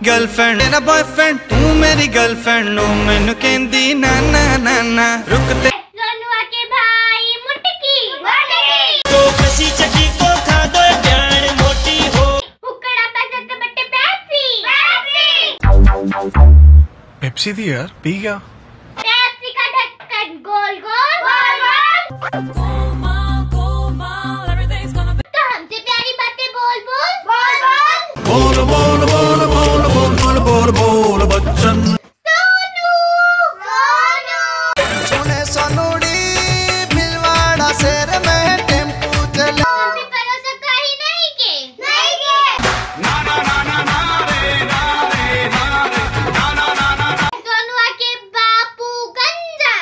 Girlfriend मेरा boyfriend तू मेरी गर्लफ्रेंड नो मैनू कहंदी ना ना ना ना रुकते सोनुआ के भाई मुटकी तो कसी चकी को खा दो जान मोटी हो हुक्कड़ा पसंद बट्टे पेप्सी पेप्सी थी यार, पी गया। पेप्सी का ढक्कन गोल गोल तो हमसे प्यारी बातें बोल बोल बोल बोल बोल बोल बोल बोल बोल बोल बच्चन सोनू सोने सोनूड़ी भिलवाड़ा शहर में टेम्पू चला हमसे भरोसा कहीं नहीं के सोनुआ के बापू गंजा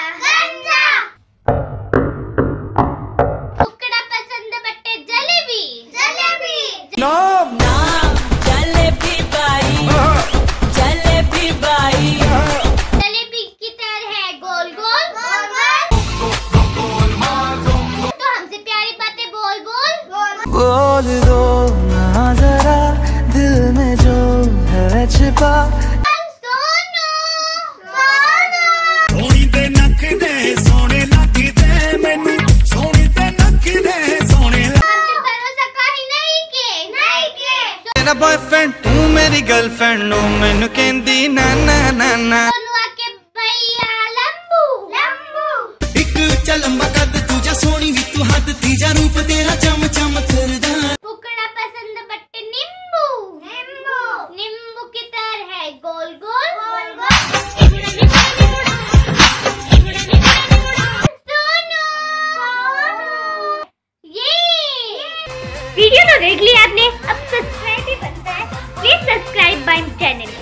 हुक्कड़ा पसंद बट्टे जलेबी जलेबी की तरह है गोल गोल तो हमसे प्यारी बातें बोल बोल बोल दो ना जरा दिल में जो है छिपा सोनू सोनी ते नख दे सोने लग दे मैनू सोनी ते नख दे सोने हमसे भरोसा कहीं नहीं के मेरा बॉयफ्रेंड तू मेरी गर्लफ्रेंड नो मैनू कहंदी ना ना ना ना सोनुआ के भैया लंबू एक चलंबा कद तुझा सोनी भी तू हद तीजा रूप तेरा चम चम करदा हुक्कड़ा पसंद बट्टे नींबू की तरह है गोल गोल सोनू ये वीडियो तो देख लिया आपने, अब सब्सक्राइब भी बनता है। Please subscribe my channel.